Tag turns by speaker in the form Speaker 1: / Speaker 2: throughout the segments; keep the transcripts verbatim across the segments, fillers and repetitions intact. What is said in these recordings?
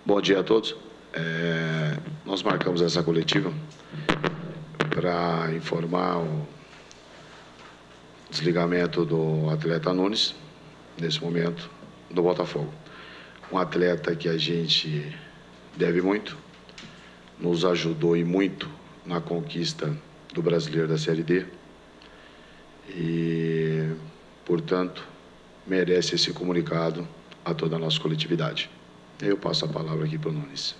Speaker 1: Bom dia a todos. É, nós marcamos essa coletiva para informar o desligamento do atleta Nunes, nesse momento, do Botafogo. Um atleta que a gente deve muito, nos ajudou e muito na conquista do Brasileiro da Série D e, portanto, merece esse comunicado a toda a nossa coletividade. Eu passo a palavra aqui para o Nunes.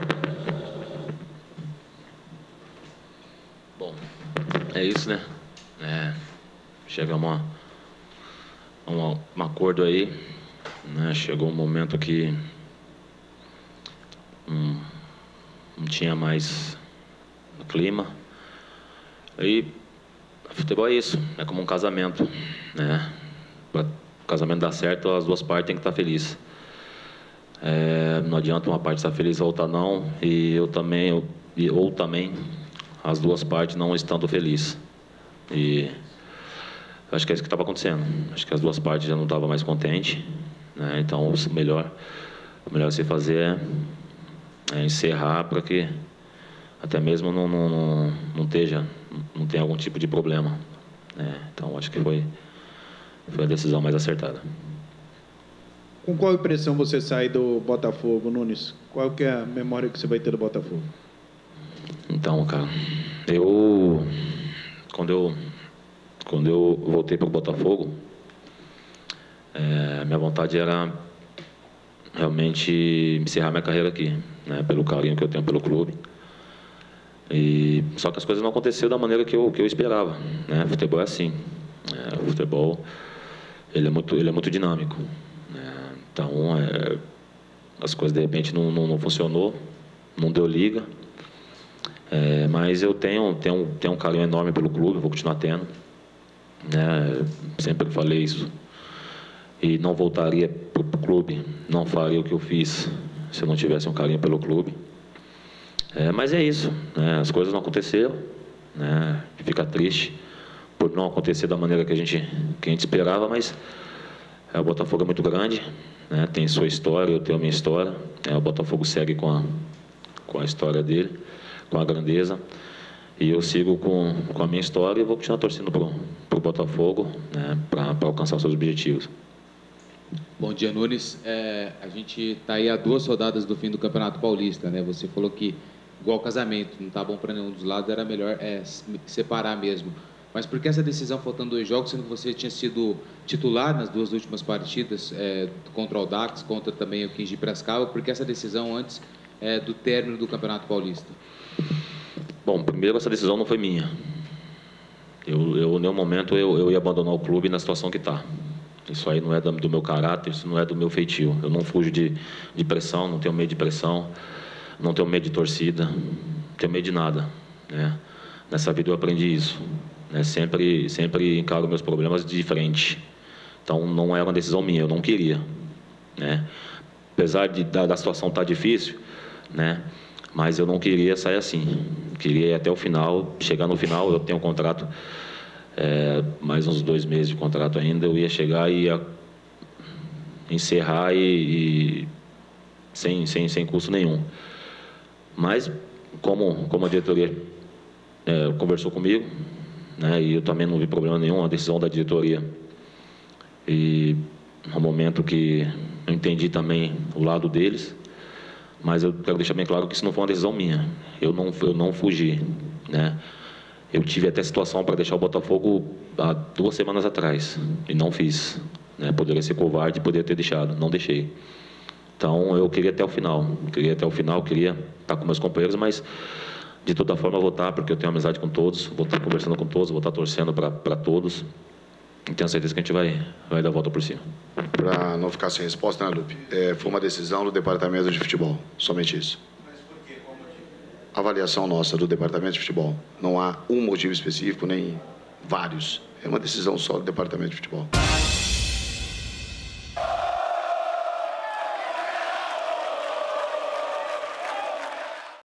Speaker 2: Bom, é isso, né? É, chegamos a, a um, um acordo aí, né? Chegou um momento que hum, não tinha mais clima. Aí, futebol é isso, é como um casamento, né? Para o casamento dar certo, as duas partes têm que estar felizes. É, não adianta uma parte estar feliz e a outra não, e eu também, eu, ou também as duas partes não estando felizes. E acho que é isso que estava acontecendo. Acho que as duas partes já não estavam mais contentes, né? Então, o melhor, o melhor a se fazer é, é encerrar para que até mesmo não, não, não, não, esteja, não tenha algum tipo de problema, né? Então, acho que foi, foi a decisão mais acertada.
Speaker 3: Com qual impressão você sai do Botafogo, Nunes? Qual que é a memória que você vai ter do Botafogo?
Speaker 2: Então, cara, eu quando eu quando eu voltei para o Botafogo, é, minha vontade era realmente encerrar minha carreira aqui, né? Pelo carinho que eu tenho pelo clube. E só que as coisas não aconteceram da maneira que eu que eu esperava, né? Futebol é assim, é, o futebol ele é muito ele é muito dinâmico. Então, é, as coisas de repente não, não, não funcionou, não deu liga, é, mas eu tenho, tenho, tenho um carinho enorme pelo clube, vou continuar tendo, né? Sempre falei isso, e não voltaria para o clube, não faria o que eu fiz se eu não tivesse um carinho pelo clube. É, mas é isso, né? As coisas não aconteceram, né? Fica triste por não acontecer da maneira que a gente, que a gente esperava, mas é, o Botafogo é muito grande, né? Tem sua história, eu tenho a minha história. É, o Botafogo segue com a, com a história dele, com a grandeza. E eu sigo com, com a minha história e vou continuar torcendo para o Botafogo, né? Para alcançar os seus objetivos.
Speaker 4: Bom dia, Nunes. É, a gente está aí a duas rodadas do fim do Campeonato Paulista, né? Você falou que, igual casamento, não está bom para nenhum dos lados, era melhor é, separar mesmo. Mas por que essa decisão, faltando dois jogos, sendo que você tinha sido titular nas duas últimas partidas, é, contra o Audax, contra também o quinze de Piracicaba, por que essa decisão antes é, do término do Campeonato Paulista?
Speaker 2: Bom, primeiro, essa decisão não foi minha. Eu, eu em nenhum momento, eu, eu ia abandonar o clube na situação que está. Isso aí não é do meu caráter, isso não é do meu feitio. Eu não fujo de, de pressão, não tenho medo de pressão, não tenho medo de torcida, não tenho medo de nada, né? Nessa vida eu aprendi isso. Né, sempre, sempre encaro meus problemas de frente. Então, não era uma decisão minha, eu não queria, né? Apesar de, da, da situação estar difícil, né? Mas eu não queria sair assim. Queria ir até o final, chegar no final, eu tenho um contrato, é, mais uns dois meses de contrato ainda, eu ia chegar e ia encerrar e, e sem, sem, sem custo nenhum. Mas, como, como a diretoria é, conversou comigo, né, e eu também não vi problema nenhum, a decisão da diretoria. E no momento que eu entendi também o lado deles, mas eu quero deixar bem claro que isso não foi uma decisão minha. Eu não, eu não fugi, né? Eu tive até situação para deixar o Botafogo há duas semanas atrás e não fiz, né? Poderia ser covarde e poderia ter deixado, não deixei. Então eu queria até o final, queria até o final, queria estar com meus companheiros, mas de toda forma eu vou estar, porque eu tenho amizade com todos, vou estar conversando com todos, vou estar torcendo para todos. E tenho certeza que a gente vai, vai dar a volta por cima.
Speaker 1: Para não ficar sem resposta, né, Lupe? É, foi uma decisão do departamento de futebol, somente isso. Mas por quê? Qual motivo? Avaliação nossa do departamento de futebol. Não há um motivo específico, nem vários. É uma decisão só do departamento de futebol.